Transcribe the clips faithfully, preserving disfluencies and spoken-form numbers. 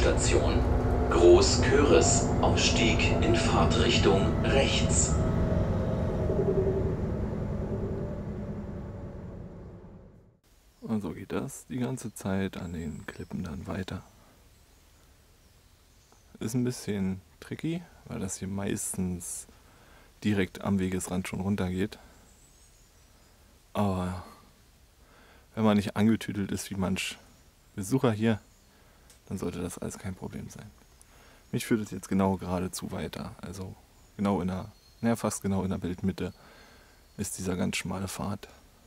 Endstation. Groß-Köris, Ausstieg in Fahrtrichtung rechts. Und so geht das die ganze Zeit an den Klippen dann weiter. Ist ein bisschen tricky, weil das hier meistens direkt am Wegesrand schon runtergeht. Aber wenn man nicht angetüdelt ist wie manch Besucher hier, dann sollte das alles kein Problem sein. Mich führt es jetzt genau geradezu weiter. Also genau in der, naja, fast genau in der Bildmitte ist dieser ganz schmale Pfad.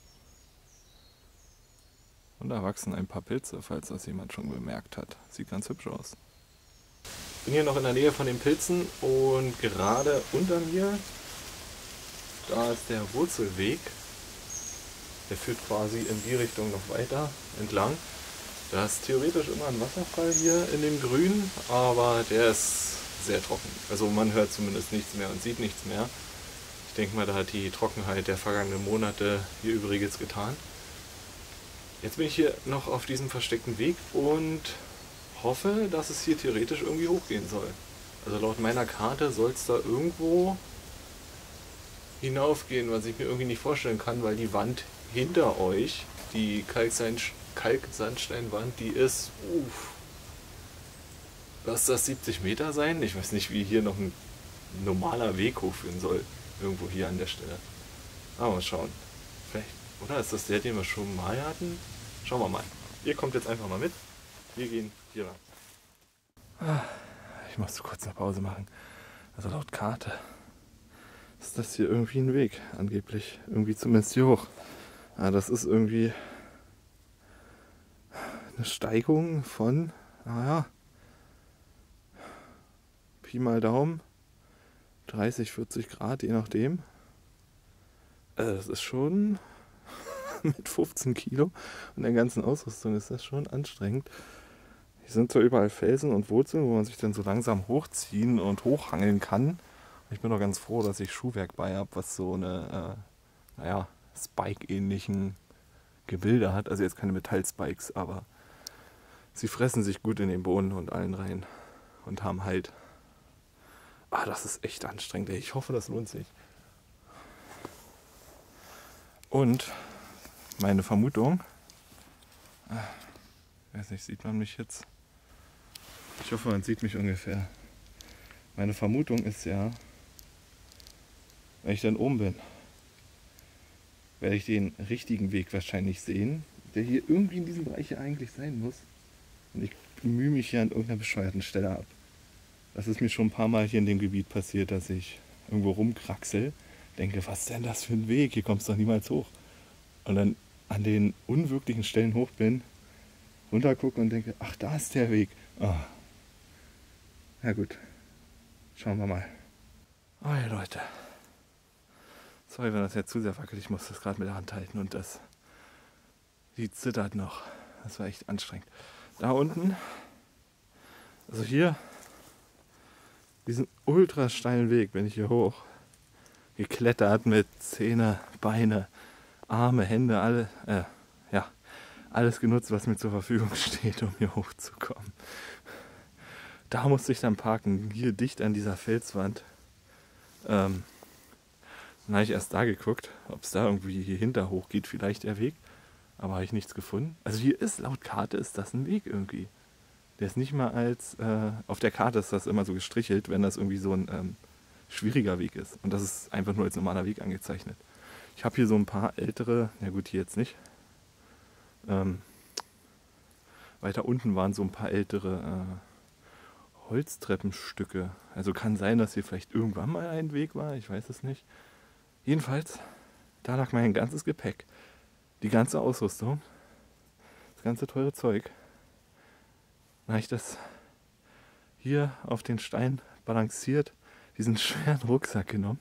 Und da wachsen ein paar Pilze, falls das jemand schon bemerkt hat. Sieht ganz hübsch aus. Ich bin hier noch in der Nähe von den Pilzen und gerade unter mir, da ist der Wurzelweg. Der führt quasi in die Richtung noch weiter entlang. Da ist theoretisch immer ein Wasserfall hier in dem Grün, aber der ist sehr trocken. Also man hört zumindest nichts mehr und sieht nichts mehr. Ich denke mal, da hat die Trockenheit der vergangenen Monate hier Übriges getan. Jetzt bin ich hier noch auf diesem versteckten Weg und hoffe, dass es hier theoretisch irgendwie hochgehen soll. Also laut meiner Karte soll es da irgendwo hinaufgehen, was ich mir irgendwie nicht vorstellen kann, weil die Wand hinter euch, die Kalkstein, Kalksandsteinwand, die ist, uff, lass das siebzig Meter sein? Ich weiß nicht, wie hier noch ein normaler Weg hochführen soll, irgendwo hier an der Stelle. Aber mal schauen. Vielleicht, oder ist das der, den wir schon mal hatten? Schauen wir mal. Ihr kommt jetzt einfach mal mit. Wir gehen hier ran. Ich musste kurz eine Pause machen. Also laut Karte ist das hier irgendwie ein Weg, angeblich. Irgendwie zumindest hier hoch. Ja, das ist irgendwie eine Steigung von, naja, Pi mal Daumen, dreißig, vierzig Grad, je nachdem. Also das ist schon mit fünfzehn Kilo und der ganzen Ausrüstung ist das schon anstrengend. Hier sind zwar überall Felsen und Wurzeln, wo man sich dann so langsam hochziehen und hochhangeln kann. Ich bin doch ganz froh, dass ich Schuhwerk bei habe, was so eine, äh, naja, Spike-ähnlichen Gebilde hat. Also jetzt keine Metallspikes, aber sie fressen sich gut in den Boden und allen rein und haben Halt. Ah, das ist echt anstrengend. Ey. Ich hoffe, das lohnt sich. Und meine Vermutung, ich weiß nicht, sieht man mich jetzt? Ich hoffe, man sieht mich ungefähr. Meine Vermutung ist ja, wenn ich dann oben bin, werde ich den richtigen Weg wahrscheinlich sehen, der hier irgendwie in diesem Bereich hier eigentlich sein muss. Und ich bemühe mich hier an irgendeiner bescheuerten Stelle ab. Das ist mir schon ein paar Mal hier in dem Gebiet passiert, dass ich irgendwo rumkraxel, denke, was ist denn das für ein Weg? Hier kommst du doch niemals hoch. Und dann an den unwirklichen Stellen hoch bin, runtergucke und denke, ach, da ist der Weg. Oh. Ja gut, schauen wir mal. Oh ja, Leute. Sorry, wenn das jetzt zu sehr wackelt. Ich muss das gerade mit der Hand halten und das, die zittert noch. Das war echt anstrengend. Da unten, also hier, diesen ultra steilen Weg bin ich hier hoch geklettert mit Zähne, Beine, Arme, Hände, alle, äh, ja, alles genutzt, was mir zur Verfügung steht, um hier hochzukommen. Da musste ich dann parken, hier dicht an dieser Felswand. Ähm, dann habe ich erst da geguckt, ob es da irgendwie hier hinter hoch geht, vielleicht der Weg. Aber habe ich nichts gefunden. Also hier ist, laut Karte ist das ein Weg irgendwie. Der ist nicht mal als, äh, auf der Karte ist das immer so gestrichelt, wenn das irgendwie so ein ähm, schwieriger Weg ist. Und das ist einfach nur als normaler Weg angezeichnet. Ich habe hier so ein paar ältere, na gut, hier jetzt nicht. Ähm, weiter unten waren so ein paar ältere äh, Holztreppenstücke. Also kann sein, dass hier vielleicht irgendwann mal ein Weg war, ich weiß es nicht. Jedenfalls, da lag mein ganzes Gepäck. Die ganze Ausrüstung, das ganze teure Zeug. Dann habe ich das hier auf den Stein balanciert, diesen schweren Rucksack genommen,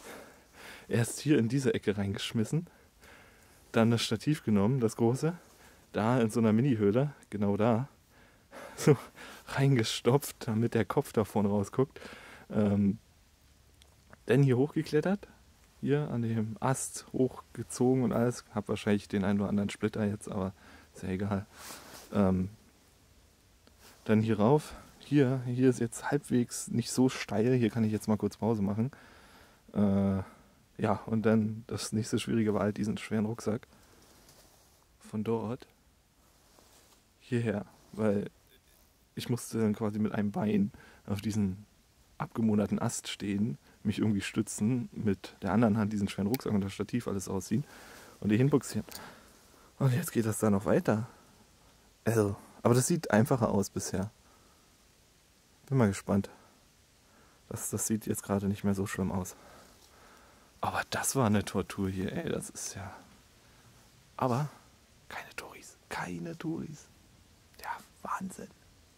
erst hier in diese Ecke reingeschmissen, dann das Stativ genommen, das große, da in so einer Mini-Höhle, genau da, so reingestopft, damit der Kopf da vorne rausguckt. Ähm, dann hier hochgeklettert, hier an dem Ast hochgezogen und alles. Hab wahrscheinlich den einen oder anderen Splitter jetzt, aber ist ja egal. Ähm, dann hier rauf, hier, hier ist jetzt halbwegs nicht so steil. Hier kann ich jetzt mal kurz Pause machen. Äh, ja, und dann das nächste Schwierige war halt diesen schweren Rucksack von dort hierher, weil ich musste dann quasi mit einem Bein auf diesen abgemoderten Ast stehen, mich irgendwie stützen, mit der anderen Hand diesen schweren Rucksack und das Stativ alles ausziehen und die hinbuxieren. Und jetzt geht das da noch weiter. Also, aber das sieht einfacher aus bisher. Bin mal gespannt. Das, das sieht jetzt gerade nicht mehr so schlimm aus. Aber das war eine Tortur hier, ey, das ist ja... Aber keine Touris, keine Touris. Ja, Wahnsinn.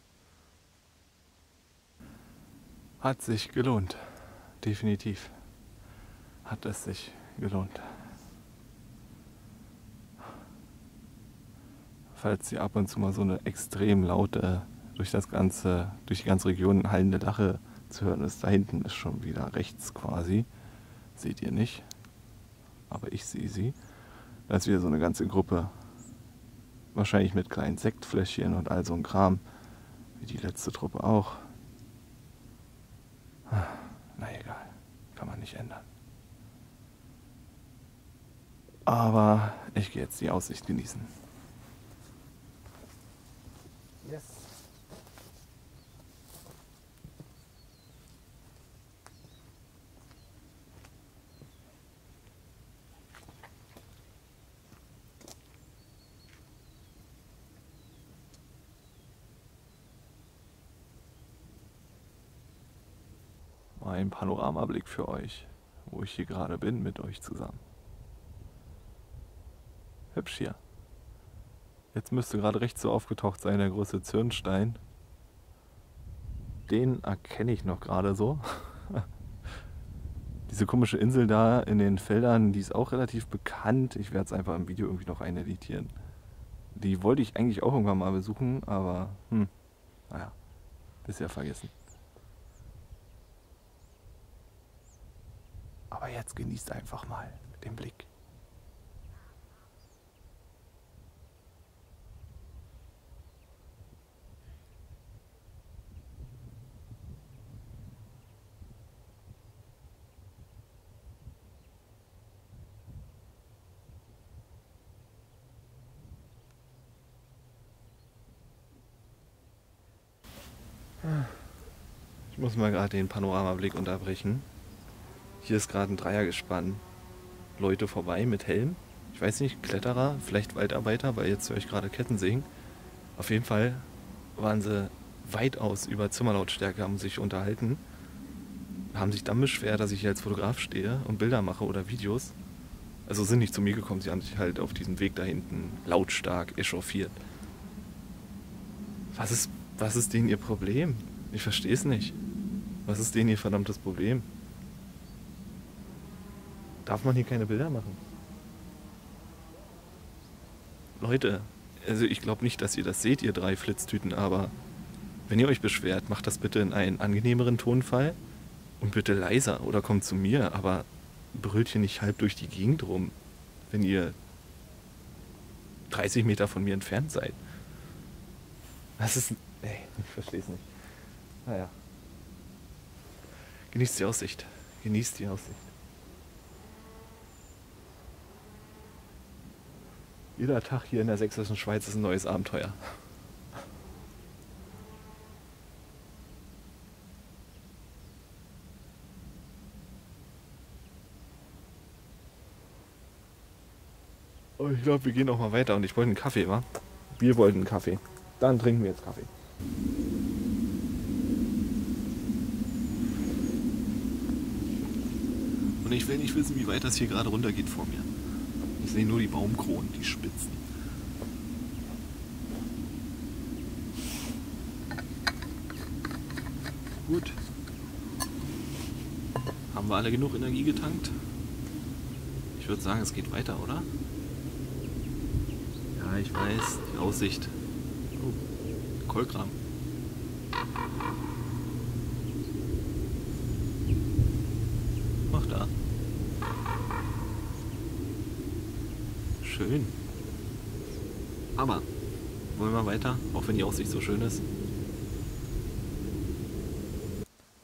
Hat sich gelohnt. Definitiv. Hat es sich gelohnt. Falls ihr ab und zu mal so eine extrem laute, durch das ganze, durch die ganze Region hallende Lache zu hören ist, da hinten ist schon wieder rechts quasi. Seht ihr nicht. Aber ich sehe sie. Da ist wieder so eine ganze Gruppe. Wahrscheinlich mit kleinen Sektfläschchen und all so ein Kram. Wie die letzte Truppe auch. Na egal. Kann man nicht ändern. Aber ich gehe jetzt die Aussicht genießen. Yes. Mal ein Panoramablick für euch, wo ich hier gerade bin mit euch zusammen. Hübsch hier. Jetzt müsste gerade rechts so aufgetaucht sein, der große Zürnstein. Den erkenne ich noch gerade so. Diese komische Insel da in den Feldern, die ist auch relativ bekannt. Ich werde es einfach im Video irgendwie noch eineditieren. Die wollte ich eigentlich auch irgendwann mal besuchen, aber hm, naja, bisher vergessen. Aber jetzt genießt einfach mal den Blick. Ich muss mal gerade den Panoramablick unterbrechen. Hier ist gerade ein Dreiergespann. Leute vorbei mit Helm. Ich weiß nicht, Kletterer, vielleicht Waldarbeiter, weil jetzt höre ich gerade Kettensägen. Auf jeden Fall waren sie weitaus über Zimmerlautstärke, haben sich unterhalten. Haben sich dann beschwert, dass ich hier als Fotograf stehe und Bilder mache oder Videos. Also sind nicht zu mir gekommen, sie haben sich halt auf diesem Weg da hinten lautstark echauffiert. Was ist, was ist denen ihr Problem? Ich verstehe es nicht. Was ist denen ihr verdammtes Problem? Darf man hier keine Bilder machen? Leute, also ich glaube nicht, dass ihr das seht, ihr drei Flitztüten, aber wenn ihr euch beschwert, macht das bitte in einen angenehmeren Tonfall und bitte leiser oder kommt zu mir, aber brüllt hier nicht halb durch die Gegend rum, wenn ihr dreißig Meter von mir entfernt seid. Das ist... Ey, ich verstehe es nicht. Naja. Genießt die Aussicht. Genießt die Aussicht. Jeder Tag hier in der sächsischen Schweiz ist ein neues Abenteuer. Oh, ich glaube, wir gehen auch mal weiter und ich wollte einen Kaffee, wa? Wir wollten einen Kaffee. Dann trinken wir jetzt Kaffee. Und ich will nicht wissen, wie weit das hier gerade runter geht vor mir. Ich sehe nur die Baumkronen, die Spitzen. Gut. Haben wir alle genug Energie getankt? Ich würde sagen, es geht weiter, oder? Ja, ich weiß, die Aussicht. Oh, Kolkram. Mach da. Schön. Aber wollen wir weiter, auch wenn die Aussicht so schön ist?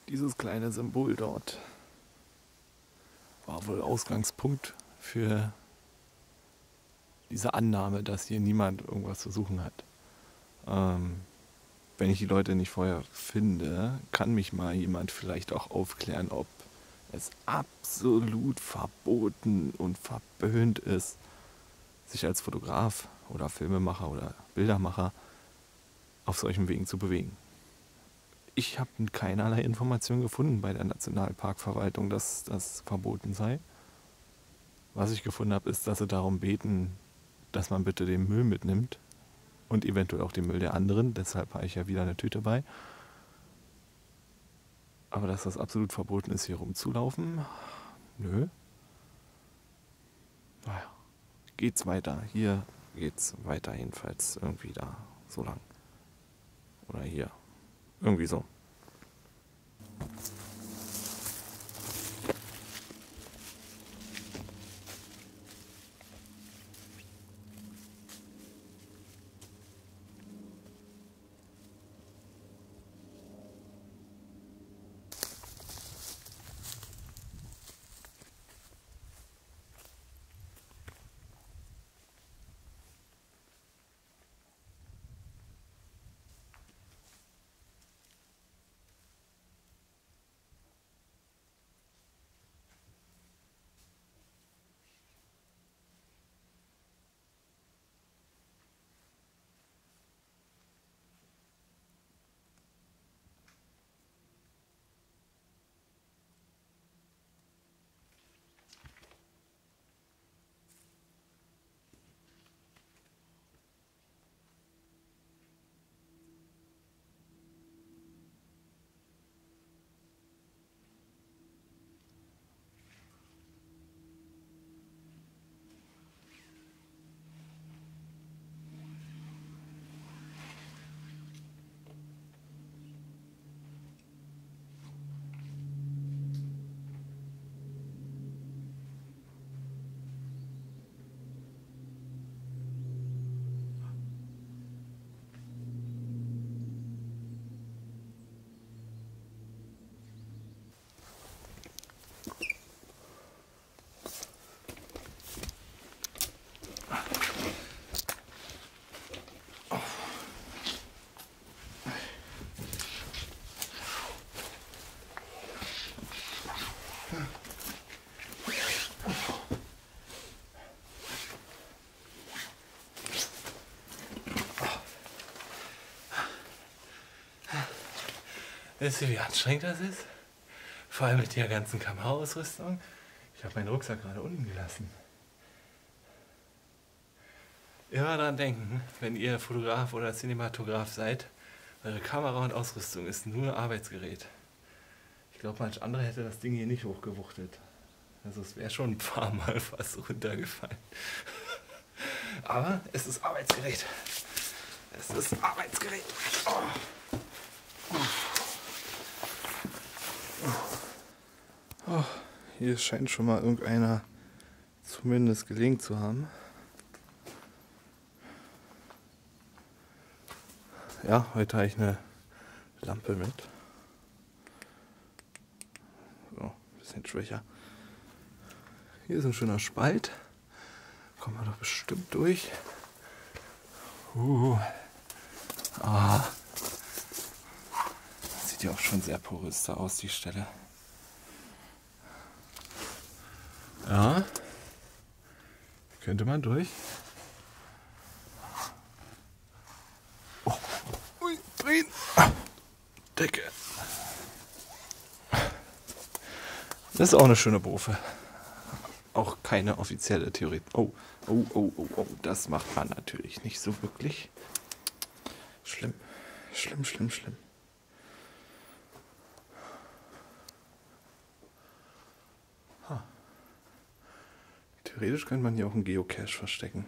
Dieses kleine Symbol dort war wohl Ausgangspunkt für diese Annahme, dass hier niemand irgendwas zu suchen hat. Ähm, wenn ich die Leute nicht vorher finde, kann mich mal jemand vielleicht auch aufklären, ob es absolut verboten und verböhnt ist, sich als Fotograf oder Filmemacher oder Bildermacher auf solchen Wegen zu bewegen. Ich habe keinerlei Informationen gefunden bei der Nationalparkverwaltung, dass das verboten sei. Was ich gefunden habe, ist, dass sie darum beten, dass man bitte den Müll mitnimmt und eventuell auch den Müll der anderen. Deshalb habe ich ja wieder eine Tüte bei. Aber dass das absolut verboten ist, hier rumzulaufen, nö. Naja, geht's weiter. Hier geht's weiter jedenfalls irgendwie da so lang. Oder hier. Irgendwie so. Wisst ihr, wie anstrengend das ist? Vor allem mit der ganzen Kameraausrüstung. Ich habe meinen Rucksack gerade unten gelassen. Immer daran denken, wenn ihr Fotograf oder Cinematograf seid, eure Kamera und Ausrüstung ist nur Arbeitsgerät. Ich glaube, manch andere hätte das Ding hier nicht hochgewuchtet. Also es wäre schon ein paar Mal fast runtergefallen. Aber es ist Arbeitsgerät. Es ist Arbeitsgerät. Oh. Oh, hier scheint schon mal irgendeiner zumindest gelingt zu haben. Ja, heute habe ich eine Lampe mit. So, ein bisschen schwächer. Hier ist ein schöner Spalt. Kommen wir doch bestimmt durch. Uh. Ah. Sieht ja auch schon sehr porös da aus, die Stelle. Ja. Könnte man durch. Oh. Ui, drehen. Ah. Decke. Das ist auch eine schöne Bofe. Auch keine offizielle Theorie. Oh, oh, oh, oh, oh. Das macht man natürlich nicht so wirklich. Schlimm. Schlimm, schlimm, schlimm. Huh. Theoretisch könnte man hier auch einen Geocache verstecken.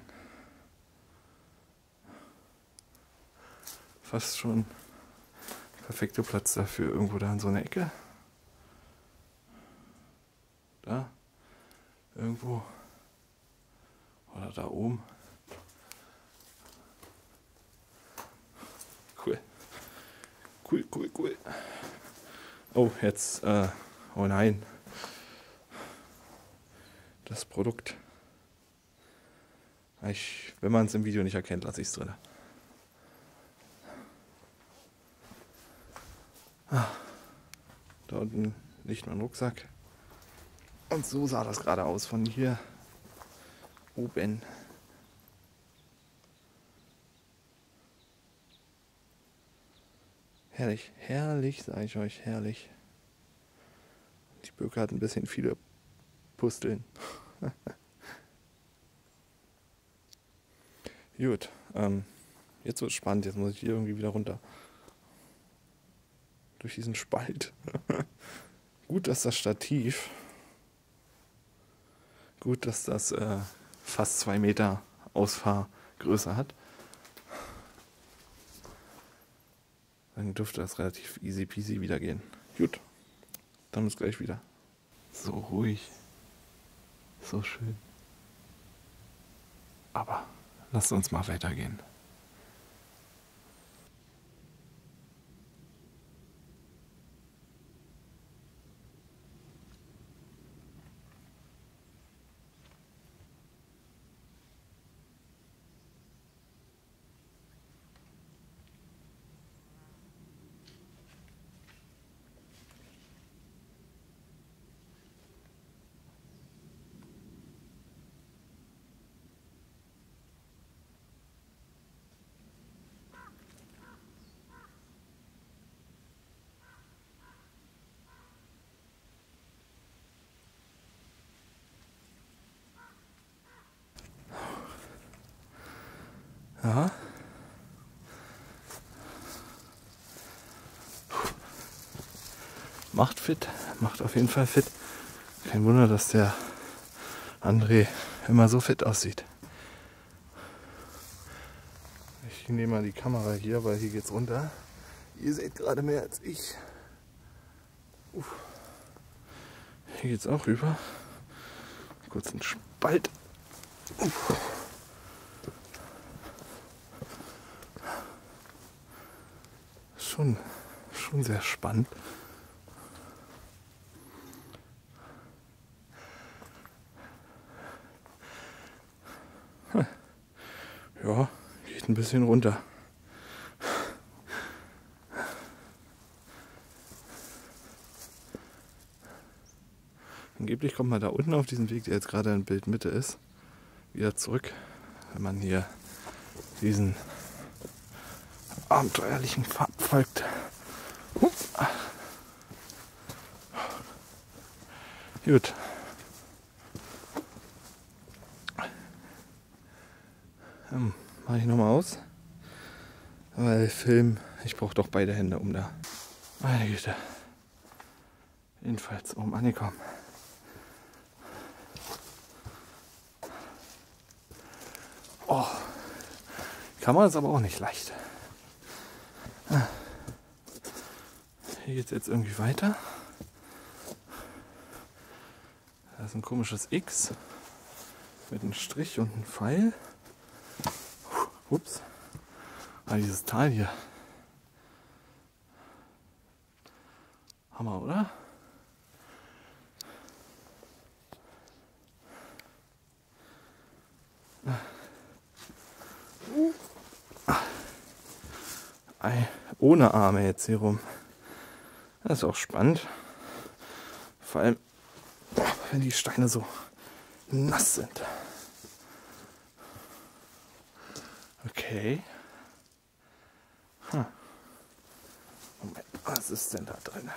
Fast schon perfekter Platz dafür. Irgendwo da in so einer Ecke. Da. Irgendwo. Oder da oben. Cool. Cool, cool, cool. Oh, jetzt, äh, oh nein. Das Produkt. Ich, wenn man es im Video nicht erkennt, lasse ich es drin. Ah, da unten liegt mein Rucksack. Und so sah das gerade aus von hier oben. Herrlich, herrlich, sage ich euch, herrlich. Die Birke hat ein bisschen viele Pusteln. Gut, ähm, jetzt wird es spannend, jetzt muss ich hier irgendwie wieder runter. Durch diesen Spalt. Gut, dass das Stativ, gut, dass das äh, fast zwei Meter Ausfahrgröße hat. Dann dürfte das relativ easy peasy wieder gehen. Gut, dann bis gleich wieder. So ruhig, so schön. Aber lasst uns mal weitergehen. Ja. Macht fit, macht auf jeden Fall fit. Kein Wunder, dass der André immer so fit aussieht. Ich nehme mal die Kamera hier, weil hier geht's runter. Ihr seht gerade mehr als ich. Uff. Hier geht's auch rüber. Kurz einen Spalt. Uff. Schon, schon sehr spannend. Hm. Ja, geht ein bisschen runter. Angeblich kommt man da unten auf diesen Weg, der jetzt gerade in Bildmitte ist, wieder zurück, wenn man hier diesen abenteuerlichen Pfad folgt. Huh. Gut. Ähm, mache ich nochmal aus. Weil Film, ich brauche doch beide Hände, um da. Meine Güte. Jedenfalls oben angekommen. Oh. Die Kamera ist aber auch nicht leicht. Hier geht es jetzt irgendwie weiter. Da ist ein komisches X mit einem Strich und einem Pfeil. Ups. Ah, dieses Tal hier. Hammer, oder? Ohne Arme jetzt hier rum. Das ist auch spannend. Vor allem, wenn die Steine so nass sind. Okay. Hm. Moment, was ist denn da drin?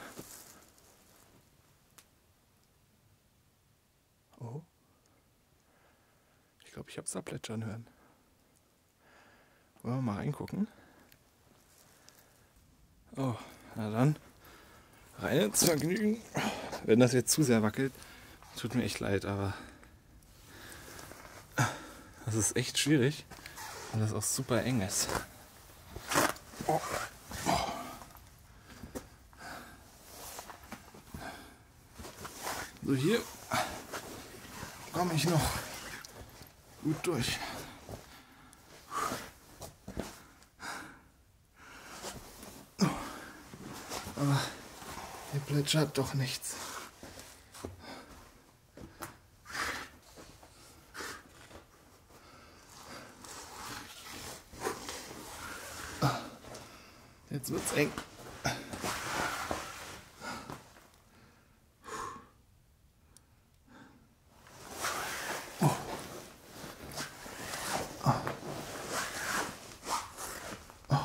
Oh. Ich glaube, ich habe es da plätschern hören. Wollen wir mal reingucken? Oh, na dann. Rein ins Vergnügen. Wenn das jetzt zu sehr wackelt, tut mir echt leid, aber das ist echt schwierig, weil das auch super eng ist. Oh. Oh. So, hier komme ich noch gut durch. Aber plätschert doch nichts. Jetzt wird's eng. Oh. Oh. Oh.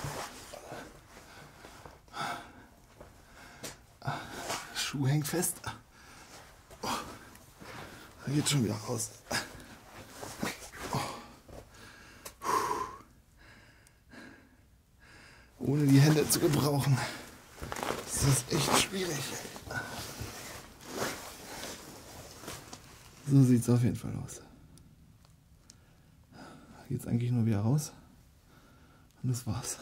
Schuh hängt fest. Oh. Da geht schon wieder raus. Ohne die Hände zu gebrauchen, ist das echt schwierig. So sieht es auf jeden Fall aus. Jetzt eigentlich nur wieder raus. Und das war's.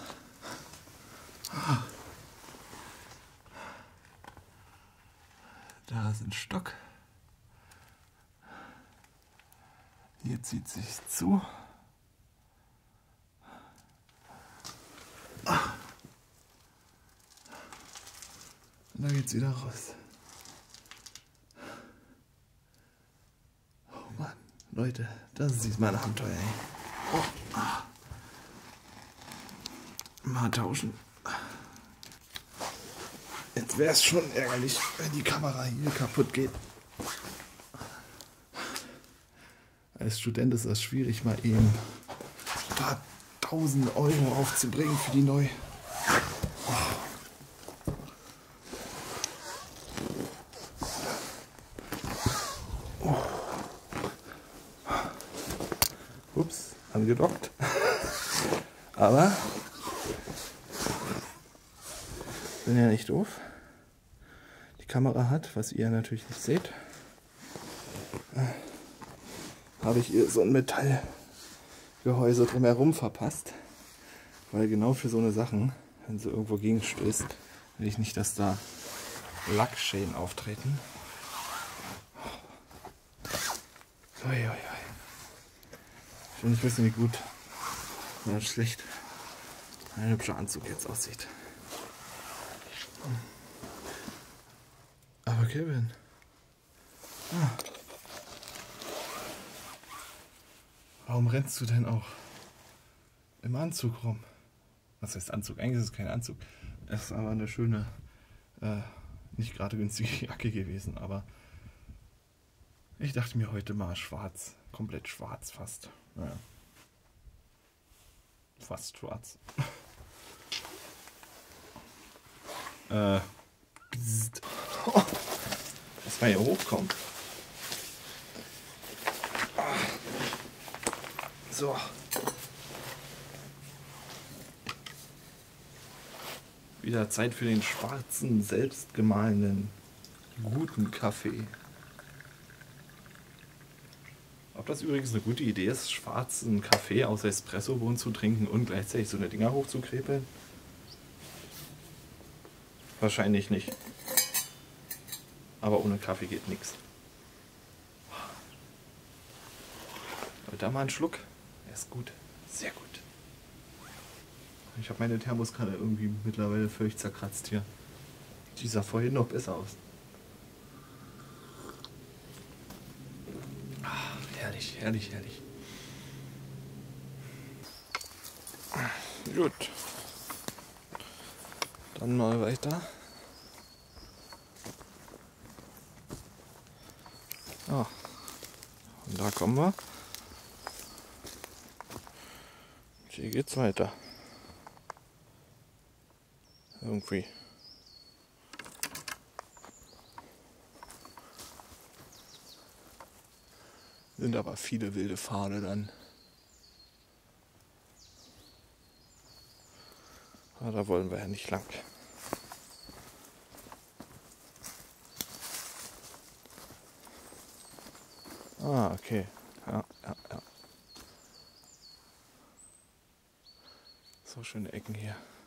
Da ist ein Stock. Hier zieht sich zu. Und da geht's wieder raus. Oh Mann, Leute, das ist diesmal ein Abenteuer, ey. Oh. Mal tauschen. Jetzt wäre es schon ärgerlich, wenn die Kamera hier kaputt geht. Als Student ist das schwierig, mal eben ein paar tausend Euro aufzubringen für die neu. Ups, angedockt. Aber bin ja nicht doof. Die Kamera hat, was ihr natürlich nicht seht, habe ich ihr so ein Metallgehäuse drumherum verpasst. Weil genau für so eine Sachen, wenn sie irgendwo gegenstößt, will ich nicht, dass da Lackschäden auftreten. Ui, ui, ui. Ich will nicht wissen, wie gut oder schlecht ein hübscher Anzug jetzt aussieht. Aber Kevin. Ah. Warum rennst du denn auch im Anzug rum? Was heißt Anzug? Eigentlich ist es kein Anzug. Es ist aber eine schöne, äh, nicht gerade günstige Jacke gewesen. Aber ich dachte mir heute mal schwarz. Komplett schwarz fast. Naja. Fast schwarz. äh. Psst. Oh, dass man hier hochkommt. So. Wieder Zeit für den schwarzen, selbstgemahlenen, guten Kaffee. Ob das übrigens eine gute Idee ist, schwarzen Kaffee aus Espressobohnen zu trinken und gleichzeitig so eine Dinger hochzukrepeln? Wahrscheinlich nicht. Aber ohne Kaffee geht nichts. Aber da mal einen Schluck. Er ist gut. Sehr gut. Ich habe meine Thermoskanne irgendwie mittlerweile völlig zerkratzt hier. Die sah vorhin noch besser aus. Ah, herrlich, herrlich, herrlich. Gut. Dann mal weiter. Ah, und da kommen wir. Hier geht's weiter. Irgendwie. Sind aber viele wilde Pfade dann. Aber da wollen wir ja nicht lang. Ah, okay. Ja, ja, ja. So schöne Ecken hier.